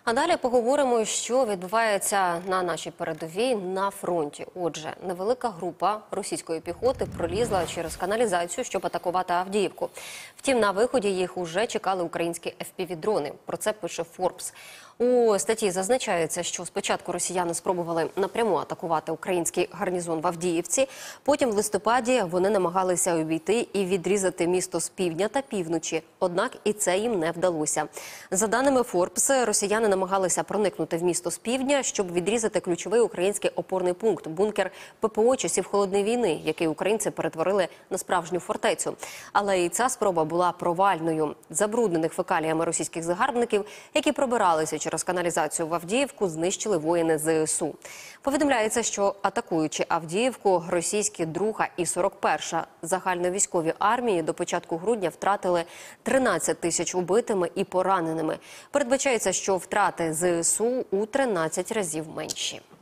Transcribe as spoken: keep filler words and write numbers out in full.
А далі поговоримо, що відбувається на нашій передовій на фронті. Отже, невелика група російської піхоти пролізла через каналізацію, щоб атакувати Авдіївку. Втім, на виході їх уже чекали українські еф пі ві-дрони. Про це пише Форбс. У статті зазначається, що спочатку росіяни спробували напряму атакувати український гарнізон в Авдіївці. Потім в листопаді вони намагалися обійти і відрізати місто з півдня та півночі. Однак і це їм не вдалося. За даними Форбс, росіяни намагалися проникнути в місто з півдня, щоб відрізати ключовий український опорний пункт – бункер пе пе о часів Холодної війни, який українці перетворили на справжню фортецю. Але і ця спроба була провальною. Забруднених фекаліями російських загарбників, які пробиралися через каналізацію в Авдіївку, знищили воїни зе ес у. Повідомляється, що атакуючи Авдіївку, російські друга і сорок перша загальновійськові армії до початку грудня втратили тринадцять тисяч убитими і пораненими. Передбачається, що втрати зе ес у у тринадцять разів менші.